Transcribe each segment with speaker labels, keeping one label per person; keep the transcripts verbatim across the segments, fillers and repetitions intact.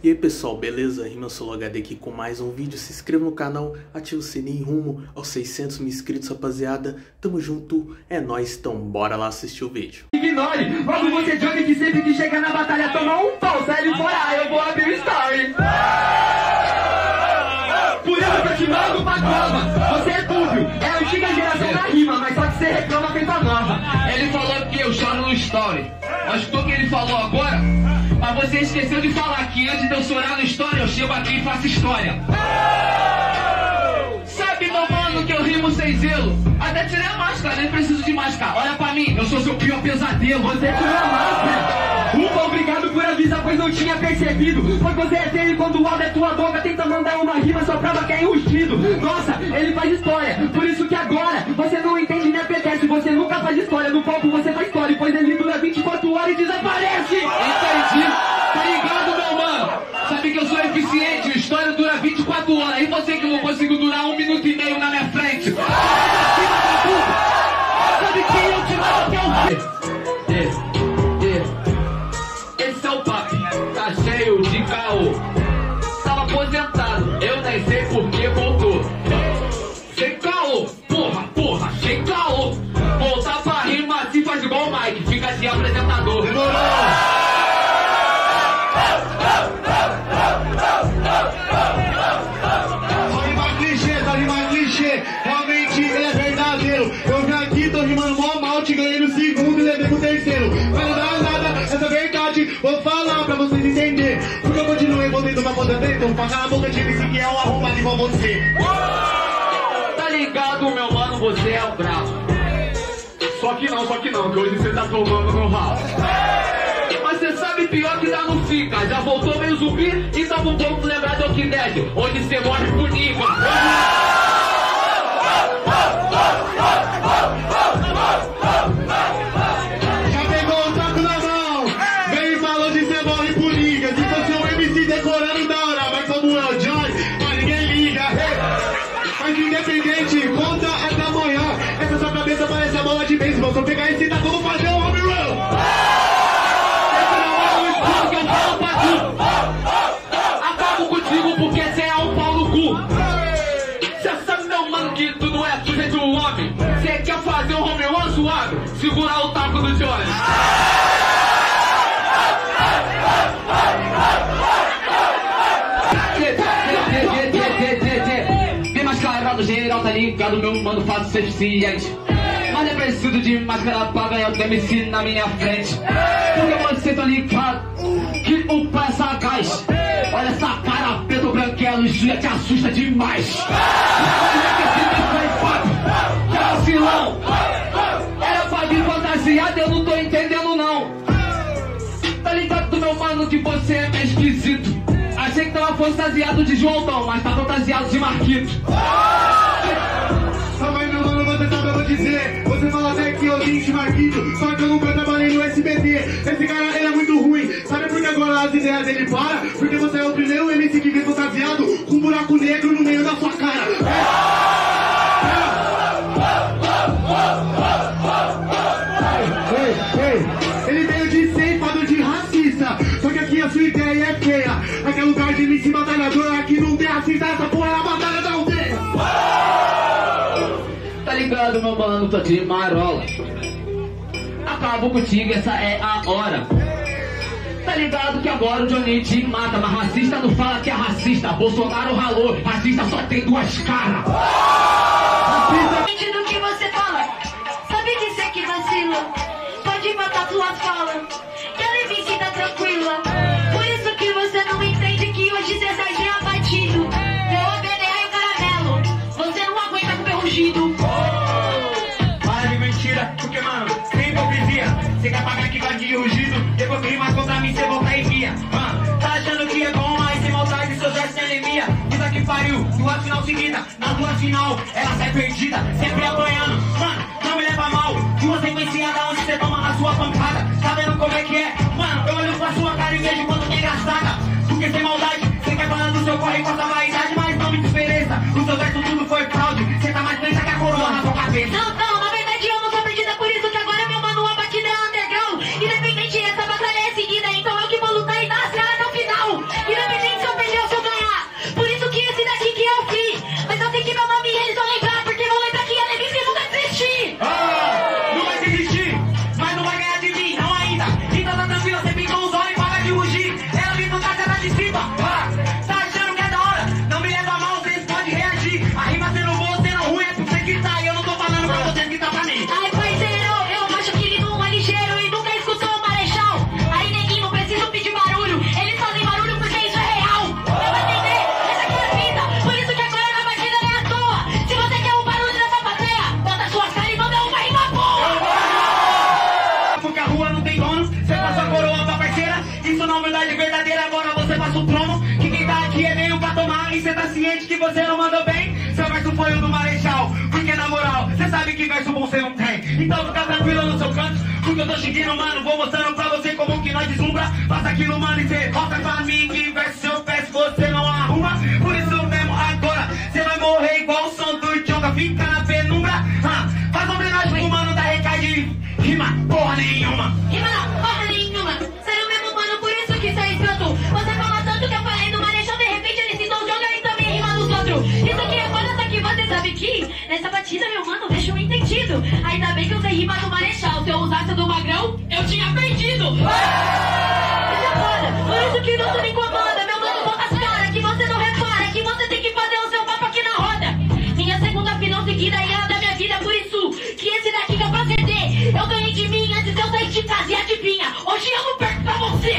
Speaker 1: E aí pessoal, beleza? RimaSoloHD aqui com mais um vídeo. Se inscreva no canal, ativa o sininho rumo aos seiscentos mil inscritos, rapaziada. Tamo junto, é nóis, então bora lá assistir o vídeo.
Speaker 2: Ignore, logo você Johnny que sempre que chega na batalha toma um pau, sai ele fora, eu vou abrir o story. Por isso que eu te mando pra cama, você é dúbio, é a antiga geração da rima, mas só que você reclama feito a nova.
Speaker 3: Ele falou que eu choro no story, mas o que ele falou agora? Mas você esqueceu de falar que antes de eu chorar no story, eu chego aqui e faço história. Sabe, meu mano, que eu rimo sem zelo. Até tirei a máscara, nem preciso de máscara. Olha pra mim, eu sou seu pior pesadelo.
Speaker 2: Você tirou a máscara. Ufa, obrigado por avisar, pois não tinha percebido. Pois você é feio quando o áudio é tua boca. Tenta mandar uma rima só prova que é enrustido. Nossa, ele faz história. Por isso que agora você não entende nem apetece. Você nunca faz história, no palco você faz história. Pois ele dura vinte e quatro horas e desaparece.
Speaker 3: Entendi, tá ligado, meu mano? Sabe que eu sou eficiente, a história dura vinte e quatro horas. E você que não conseguiu durar um minuto e meio na minha frente?
Speaker 2: Sabe quem eu te mato que é o
Speaker 3: Esse é o papo, tá cheio de caô. Tava aposentado, eu nem sei por que voltou. Sem caô, porra, porra, sem caô. Voltar pra rima assim faz igual o Mike, fica de apresentador.
Speaker 4: Só rima clichê, só rima clichê. Realmente ele é verdadeiro. Eu vim aqui, tô rimando mó mal, te ganhei no segundo e levei pro terceiro. Mas não dá nada, essa é verdade. Vou falar pra vocês entenderem. Porque eu continuei voltando pra poder então pra calar a boca de M C que é um arrombado igual você.
Speaker 3: Tá ligado, meu mano, você é o brabo.
Speaker 2: Só que não, só que não, que hoje você tá tomando no ralo.
Speaker 3: Mas você sabe pior que dá no fica. Já voltou meio zumbi, então vamos lembrar do Walking Dead, onde você morre por nível.
Speaker 4: Já pegou o saco na mão, veio e falou de ser morre por liga. Se fosse um M C decorando da hora, mas como é o Johnny, mas ninguém liga. Mas independente, conta até amanhã. Essa sua cabeça parece a bola de beisebol. Se eu pegar esse tá como fazer um home run.
Speaker 3: Que eu falo pra tu. Acabo contigo porque você é um pau no cu. Cê sabe, meu mano, que tu não é filho de um homem. Cê quer fazer um home run suave? Segurar o taco do Johnny. Bem mascarado geral, tá ligado, meu mano, faço ser eficiente. Mas é preciso de máscara pra ganhar o M C na minha frente. Porque você tá ligado que o pai é sagaz. Olha essa cara, preto branquelo, isso já te assusta demais. Que vacilão. Era pra vir fantasiado, eu não tô entendendo não. Tá ligado, meu mano, que você é meio esquisito. Achei que tava fantasiado de João, mas tá fantasiado de Marquito.
Speaker 4: Só vai, meu mano, você sabe, eu vou dizer. Você fala até que eu vim de Marquito, só que eu nunca trabalhei no S B T. Esse cara, ele é muito ruim. Sabe por que agora as ideias dele param? Porque você é o primeiro M C que vem fantasiado com um buraco negro no meio da sua cara. Ei, ei, ele veio de ceifado de racista. Só que aqui a sua ideia é feia. Aqui é lugar de M C batalhador, aqui não tem racista, essa porra é a batalha da aldeia.
Speaker 3: Tá ligado, meu mano, tô de marola. Acabo contigo, essa é a hora. Tá ligado que agora o Johnny te mata, mas racista não fala que é racista. Bolsonaro ralou, racista só tem duas caras.
Speaker 5: Depende do que você fala, sabe que cê que vacila. Pode matar suas falas, que a Levice tá tranquila. Por isso que você não entende que hoje cê sai de abatido. Meu A B D é o caramelo, você não aguenta com meu rugido.
Speaker 4: Para de mentira, porque mano, sem hipocrisia. Cê quer pagar que vai de rugido, depois que rimas contra mim cê volta e via. Mano, tá achando que é bom, mas sem maldade seus versos sem anemia. Puta que pariu, duas final seguida, na duas final ela sai perdida, sempre apanhando. Mano, não me leva mal, duas sequenciadas onde cê toma a sua pancada. Tá vendo como é que é? Mano, eu olho pra sua cara e vejo quando que é engraçada. Porque sem maldade, cê quer falar do seu corre com essa vaidade, mas não me desmereça. O seu verso tudo foi fraude, cê tá mais presa que a coroa na sua cabeça.
Speaker 5: Não, não, na verdade eu não sou perdida, por isso que agora meu mano a batida é underground. Independente, essa batalha é seguida, então eu que vou lutar e dar as caras até o final. Independente
Speaker 4: ciente que você não mandou bem? Seu verso foi o do Marechal. Porque na moral, cê sabe que verso bom cê não tem. Então fica tranquilo no seu canto, porque eu tô seguindo, mano. Vou mostrando pra você como que nós deslumbra. Faça aquilo, mano, e cê volta pra mim. Que verso eu peço, você não arruma. Por isso mesmo agora, cê vai morrer igual o som do Jonga. Fica na penumbra, ah, faz uma homenagem pro mano da Recade. Rima porra nenhuma.
Speaker 5: Rima não, porra nenhuma. Sério mesmo, mano, por isso que cê é escroto. Você fala tanto que eu falei no Marechal, de repente ele citou o Jonga e também rima nos outros. Isso aqui é foda, só que você sabe que nessa batida, meu mano, deixa um entendido. Ainda bem que eu usei rima do Marechal. Se eu usasse a do Magrão, eu tinha perdido. Isso é foda, por isso que não me incomoda. Meu mano, bota as caras, que você não repara, que você tem que fazer o seu papo aqui na roda. Minha segunda final seguida e ela da minha vida, por isso que esse daqui que eu proceder. Eu ganhei de mim antes de eu sair de casa e adivinha, hoje eu não perco pra você.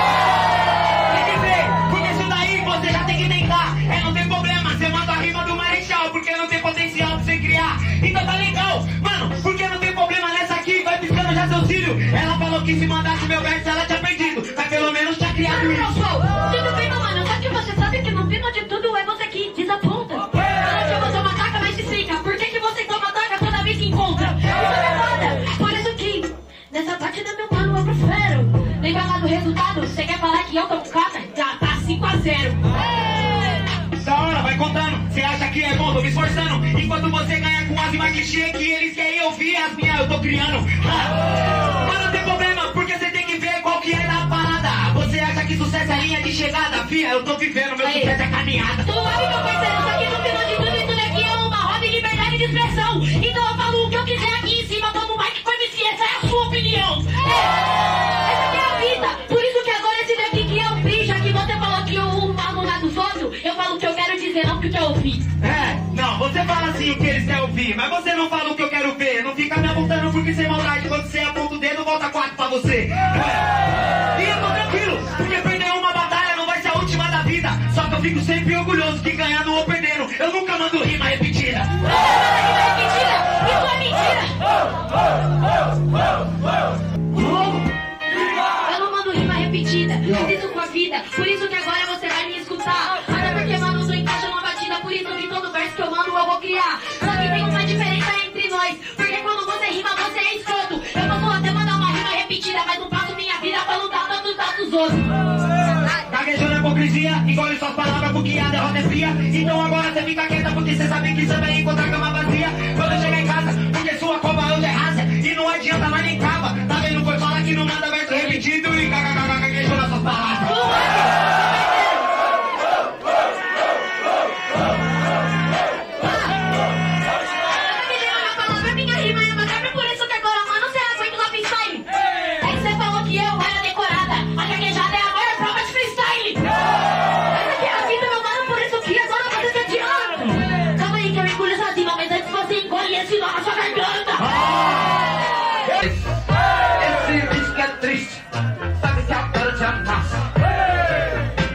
Speaker 4: Quer dizer, porque isso daí você já tem que tentar. É, não tem problema, você manda a rima do Marechal, porque não tem potencial pra você criar. Então tá legal, mano, porque não tem problema nessa aqui, vai piscando já seu cílio. Ela falou que se mandasse meu verso ela tinha perdido, mas pelo menos tinha criado isso.
Speaker 5: Tudo bem, meu mano, só que você sabe que no final de tudo é você que desaponta. Fala que você é uma taca, mas explica por que, que você toma taca toda vez que encontra. Isso é foda, por isso que nessa partida, meu mano, eu prefiro. Nem falar do resultado, você quer falar que eu tô com cata? Já tá cinco a zero.
Speaker 4: Da hora, vai contando, cê acha que é bom, tô me esforçando. Enquanto você ganha com as rimas clichê que eles querem ouvir, as minhas eu tô criando. Ah. Mas não tem problema, porque você tem que ver qual que é da parada. Você acha que sucesso é linha de chegada? Fia, eu tô vivendo, meu
Speaker 5: Aí.
Speaker 4: sucesso é caminhada.
Speaker 5: Tu sabe, meu parceiro, só que no final de tudo isso daqui é uma roda de liberdade de expressão. Então eu falo o que eu quiser aqui em cima, como o Mike foi M C, essa é a sua opinião. É. Essa aqui é a vida, por isso que agora esse daqui que eu vi, já que você falou que eu falo lá dos outros, eu falo o que eu quero dizer, não o que eu ouvi.
Speaker 4: É, não, você fala assim o que eles querem ouvir, mas você não fala o que eu quero ver. Não fica me apontando porque sem maldade, quando você aponta o dedo, volta quatro pra você. É. E eu tô tranquilo, porque perder uma batalha não vai ser a última da vida. Só que eu fico sempre orgulhoso que ganhando ou perdendo, eu nunca mando rima repetida.
Speaker 5: Você manda rima repetida? Isso é mentira. Eu não mando rima repetida, fiz isso com a vida, por isso que agora você vai me escutar. Até porque, mano, tu encaixa numa batida, por isso que todo verso que eu mando eu vou criar. Só que tem uma diferença entre nós, porque quando você rima, você é escroto. Eu posso até mandar uma rima repetida, mas não faço minha vida pra lutar tanto dos outros.
Speaker 4: Gaguejando a hipocrisia, engole suas palavras porque a derrota é fria. Então agora você fica quieta porque você sabe que você vai encontrar a cama vazia quando eu chegar em casa, porque sua cova hoje é raça e não adianta mais nem cava. Tá vendo? Foi falar que não manda verso repetido e gaguejando as suas palavras.
Speaker 3: Esse risco é triste, sabe que agora te amassa.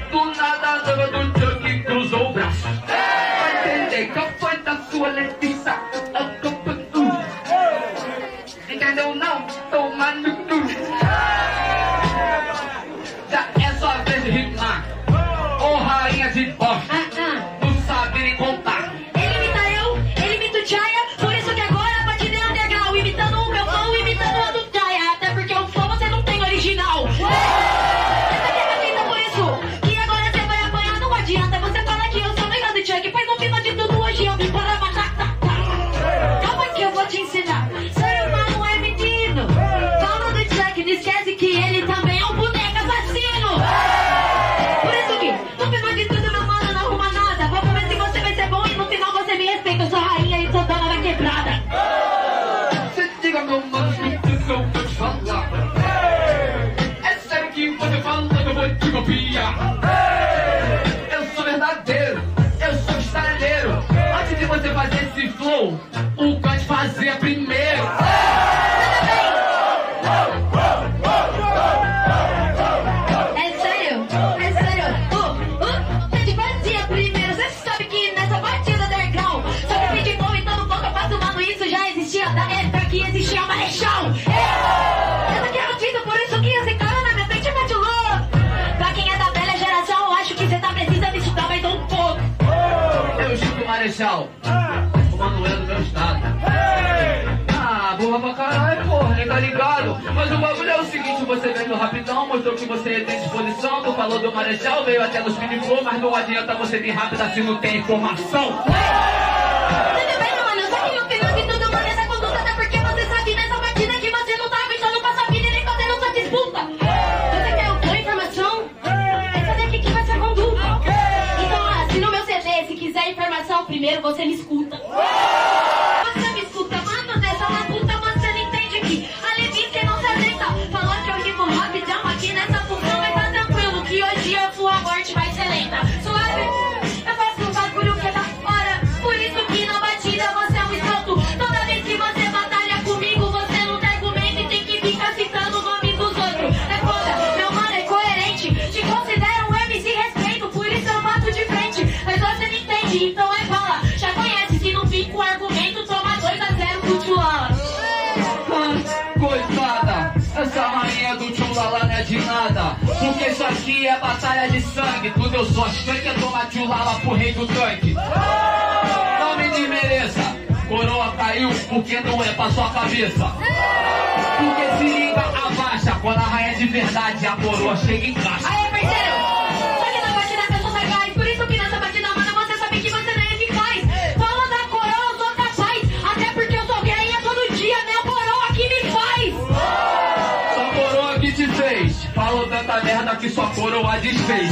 Speaker 3: Marechal, o Manoel do meu estado. Ah, burra pra caralho, porra, nem tá ligado. Mas o bagulho é o seguinte, você veio rapidão, mostrou que você tem disposição. Tu falou do Marechal, veio até nos piniflou, mas não adianta você vir rápido assim, não tem informação.
Speaker 5: Tudo bem, meu mano, eu sei que no final de tudo manda essa conduta, até porque você sabe nessa partida que você não tá aguentando pra sua vida e nem fazendo sua disputa. Você quer o que? Informação? Essa daqui que vai ser a conduta. Então, ah, se no meu C D, se quiser informação, primeiro você me escuta. Você me escuta, mano, dessa uma puta, você não entende que a Levi que não se ajeita. Falou que eu rimo rapidão aqui nessa função, mas tá tranquilo que hoje a sua morte vai ser lenta. Suave, eu faço um bagulho que é da hora, por isso que na batida você é um escroto. Toda vez que você batalha comigo, você não tem argumento e tem que ficar citando o nome dos outros. É foda, meu mano é coerente, te considero um M C respeito, por isso eu bato de frente. Mas você não entende, então é bala. Já conhece, se não vim com argumento, toma dois a zero pro Tchulala.
Speaker 3: Ah, coitada, essa rainha do Tchulala não é de nada. Porque isso aqui é batalha de sangue. Tudo eu sou tanque, é tomar Tchulala pro rei do tanque. Não me desmereça, coroa caiu porque não é pra sua cabeça. Porque se liga, abaixa, quando a rainha de verdade a coroa chega em caixa.
Speaker 5: Aê, parceiro! Só que na batida eu sou sagaz, por isso que nessa batida, mano, você sabe que você não é eficaz. Fala da coroa, eu sou capaz, até porque eu sou rainha todo dia, meu coroa que me faz.
Speaker 3: Sua coroa que te fez, falou tanta merda que sua coroa desfez.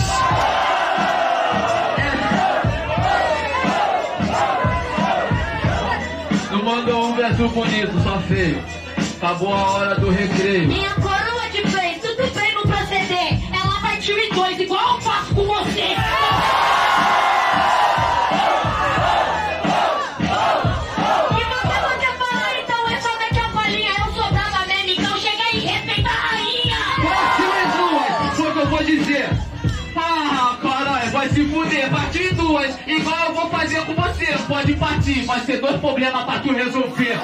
Speaker 3: Não mandou um verso bonito, só feio. Acabou a hora do recreio.
Speaker 5: Minha coroa de play, tudo bem no proceder. Ela partiu em dois, igual eu faço com você. E você não quer falar, então essa daqui é a palhinha. Eu sou brava mesmo, então chega aí, respeita a rainha.
Speaker 3: Partiu em duas, foi o que eu vou dizer. Ah, caralho, vai se fuder, partiu em duas. Igual eu vou fazer com você. Pode partir, vai ser dois problemas pra tu resolver.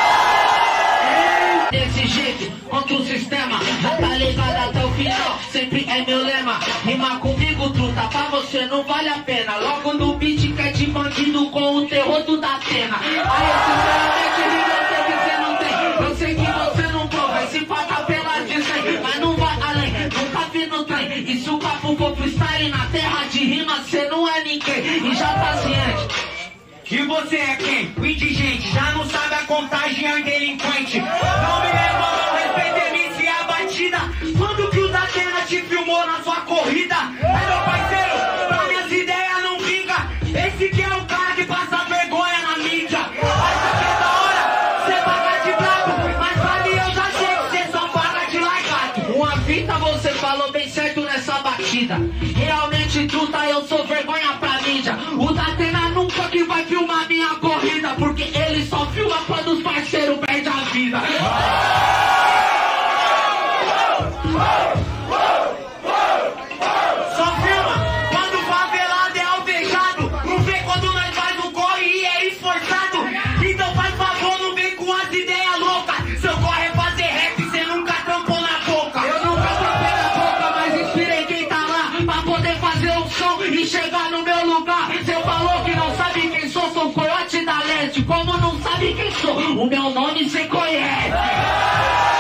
Speaker 3: Desse jeito, contra o sistema, já tá ligado até o final, sempre é meu lema. Rimar comigo, truta, pra você não vale a pena. Logo no beat que é de bandido com o terror do da pena. Aí, sinceramente, eu sei que você não tem. Eu sei que você não prova, esse pata pela de cem, mas não vai além, nunca vi no trem. E se o papo for freestyle na terra de rima, você não é ninguém, e já tá ciente.
Speaker 4: E você é quem? O indigente, já não sabe a contagem, é um delinquente. Não me leva, não respeita M C a batida. Quando que o Datena te filmou na sua corrida? É meu parceiro, pra minhas ideias não vinga. Esse que é o cara que passa vergonha na mídia. Acha que é da hora, cê paga de brabo, mas sabe eu já sei que cê só paga de largado.
Speaker 3: Uma fita você falou bem certo nessa batida. Realmente truta, eu sou vergonha pra mídia. O Datena nunca que vai filmar minha corrida, porque ele só filma quando os parceiros perdem a vida.
Speaker 4: Só filma quando o favelado é alvejado. Não vê quando nós faz um corre e é esforçado. Então faz favor, não vem com as ideias loucas. Seu corre é fazer rap, cê nunca trampou na boca.
Speaker 3: Eu nunca trampei na boca, mas inspirei quem tá lá pra poder fazer um som e chegar no meu lugar. Cê falou que não sabe quem sou, sou Coiote da Leste. Como não sabe quem sou, o meu nome cê conhece.